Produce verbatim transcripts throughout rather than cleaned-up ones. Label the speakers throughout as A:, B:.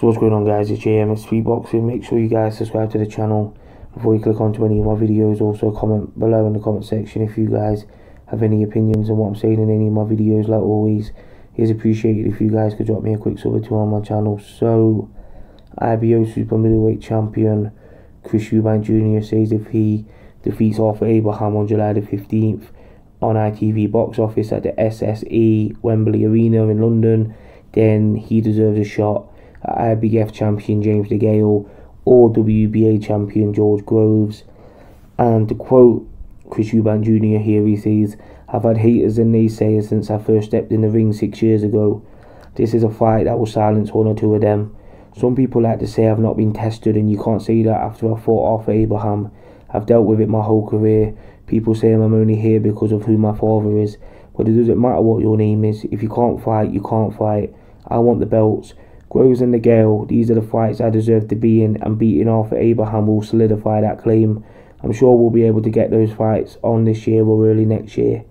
A: So what's going on, guys? It's J M S Speed Boxing. Make sure you guys subscribe to the channel before you click onto any of my videos. Also comment below in the comment section if you guys have any opinions on what I'm saying in any of my videos. Like always, it's appreciated if you guys could drop me a quick sub or two on my channel. So I B O Super Middleweight Champion Chris Eubank Junior says if he defeats Arthur Abraham on July the fifteenth on I T V box office at the S S E Wembley Arena in London, then he deserves a shot at I B F champion James DeGale or W B A champion George Groves. And to quote Chris Eubank Junior here, he says, "I've had haters and naysayers since I first stepped in the ring six years ago. This is a fight that will silence one or two of them. Some people like to say I've not been tested, and you can't say that after I fought Arthur Abraham. I've dealt with it my whole career. People say I'm only here because of who my father is, but it doesn't matter what your name is. If you can't fight, you can't fight. I want the belts. Groves and DeGale, these are the fights I deserve to be in, and beating Arthur Abraham will solidify that claim. I'm sure we'll be able to get those fights on this year or early next year."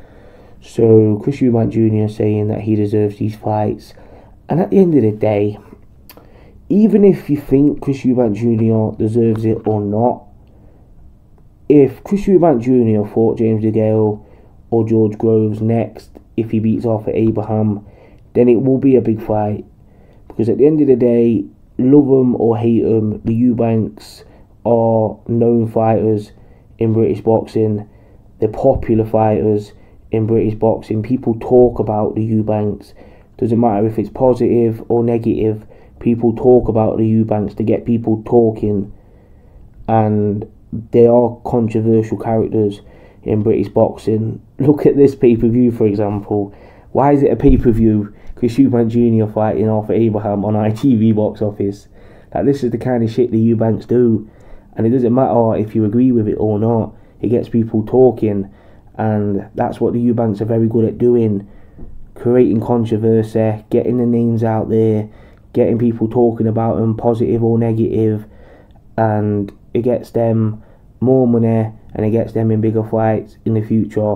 A: So Chris Eubank Junior saying that he deserves these fights. And at the end of the day, even if you think Chris Eubank Junior deserves it or not, if Chris Eubank Junior fought James DeGale or George Groves next, if he beats Arthur Abraham, then it will be a big fight. Because at the end of the day, love them or hate them, the Eubanks are known fighters in British boxing. They're popular fighters in British boxing. People talk about the Eubanks. Doesn't matter if it's positive or negative. People talk about the Eubanks to get people talking. And they are controversial characters in British boxing. Look at this pay-per-view, for example. Why is it a pay-per-view? Chris Eubank Junior fighting Arthur Abraham on I T V box office. Like, this is the kind of shit the Eubanks do. And it doesn't matter if you agree with it or not. It gets people talking. And that's what the Eubanks are very good at doing. Creating controversy, getting the names out there, getting people talking about them, positive or negative. And it gets them more money, and it gets them in bigger fights in the future.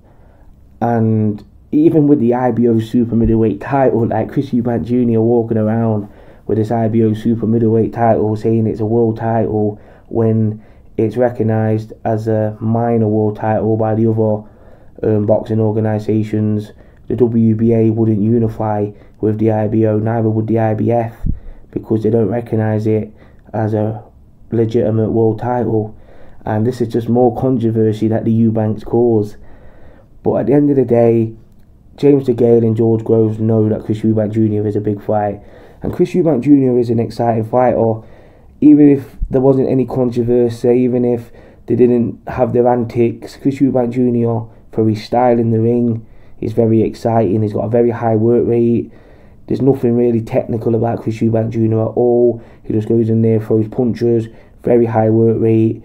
A: And even with the I B O Super Middleweight title, like Chris Eubank Junior walking around with this I B O Super Middleweight title saying it's a world title when it's recognised as a minor world title by the other um, boxing organisations. The W B A wouldn't unify with the I B O, neither would the I B F, because they don't recognise it as a legitimate world title. And this is just more controversy that the Eubanks cause. But at the end of the day, James DeGale and George Groves know that Chris Eubank Junior is a big fight. And Chris Eubank Junior is an exciting fighter. Even if there wasn't any controversy, even if they didn't have their antics, Chris Eubank Junior, for his style in the ring, is very exciting. He's got a very high work rate. There's nothing really technical about Chris Eubank Junior at all. He just goes in there, throws punches, very high work rate.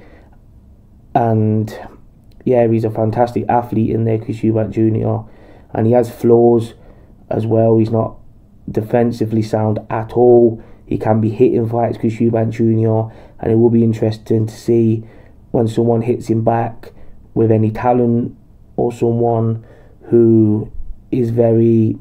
A: And yeah, he's a fantastic athlete in there, Chris Eubank Junior And he has flaws as well. He's not defensively sound at all. He can be hitting fights, Chris Eubank Junior And it will be interesting to see when someone hits him back with any talent, or someone who is very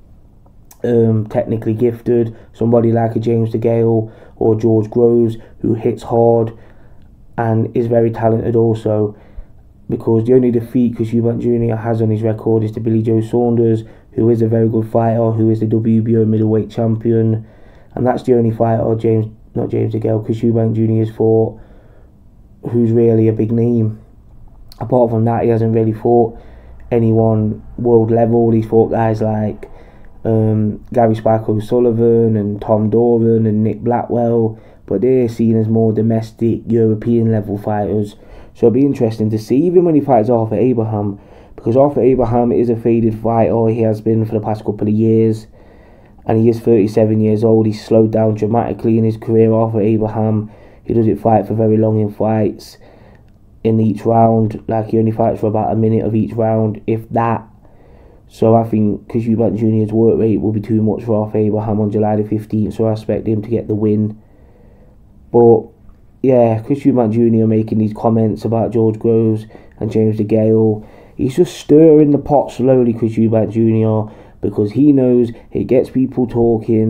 A: um, technically gifted. Somebody like a James DeGale or George Groves who hits hard and is very talented also. Because the only defeat Chris Eubank Junior has on his record is to Billy Joe Saunders, who is a very good fighter, who is the W B O middleweight champion. And that's the only fighter, James, not James DeGale, Chris Eubank Junior has fought who's really a big name. Apart from that, he hasn't really fought anyone world level. He's fought guys like um, Gary Spike O'Sullivan and Tom Doran and Nick Blackwell, but they're seen as more domestic European level fighters. So it'll be interesting to see, even when he fights Arthur Abraham, because Arthur Abraham is a faded fighter. He has been for the past couple of years, and he is thirty-seven years old. He's slowed down dramatically in his career. Arthur Abraham, he doesn't fight for very long in fights, in each round. Like, he only fights for about a minute of each round, if that. So I think Chris Eubank Junior's work rate will be too much for Arthur Abraham on July the fifteenth, so I expect him to get the win. But yeah, Chris Eubank Junior making these comments about George Groves and James DeGale, he's just stirring the pot slowly, Chris Eubank Junior, because he knows it gets people talking,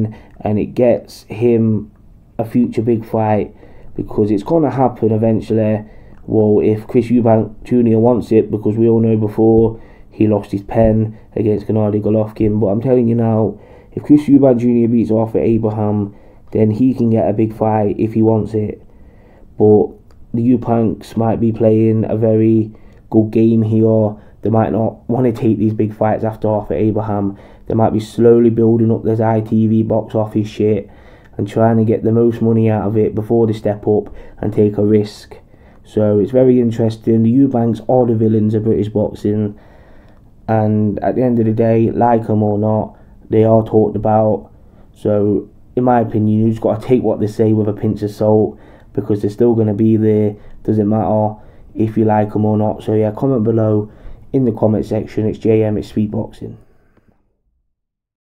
A: and it gets him a future big fight, because it's going to happen eventually. Well, if Chris Eubank Junior wants it, because we all know before he lost his pen against Gennady Golovkin. But I'm telling you now, if Chris Eubank Junior beats Arthur Abraham, then he can get a big fight if he wants it. But the Eubanks might be playing a very good game here. They might not want to take these big fights after Arthur Abraham. They might be slowly building up this I T V box office shit and trying to get the most money out of it before they step up and take a risk. So it's very interesting. The Eubanks are the villains of British boxing, and at the end of the day, like them or not, they are talked about. So in my opinion, you just got to take what they say with a pinch of salt, because they're still going to be there. Doesn't matter if you like them or not. So yeah, comment below in the comment section. It's J M, it's Sweet Boxing.